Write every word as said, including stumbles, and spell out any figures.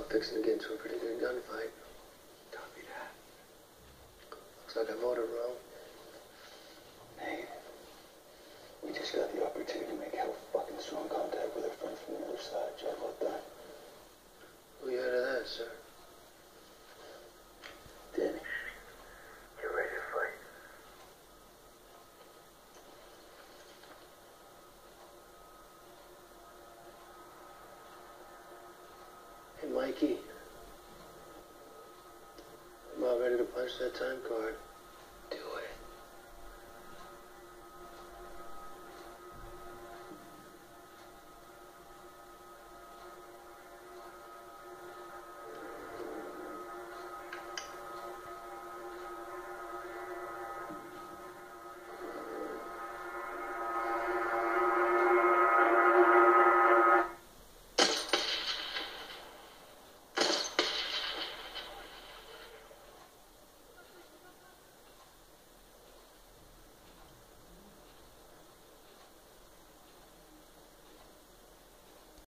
fixing to get into a pretty good gunfight. Copy that. Looks like I voted wrong. Hey, we just got the opportunity to make hell fucking strong contact with our friends from the other side. Check about that. Who you heard of that, sir? Danny. Get ready to fight. Hey, Mikey. I'm about ready to punch that time card.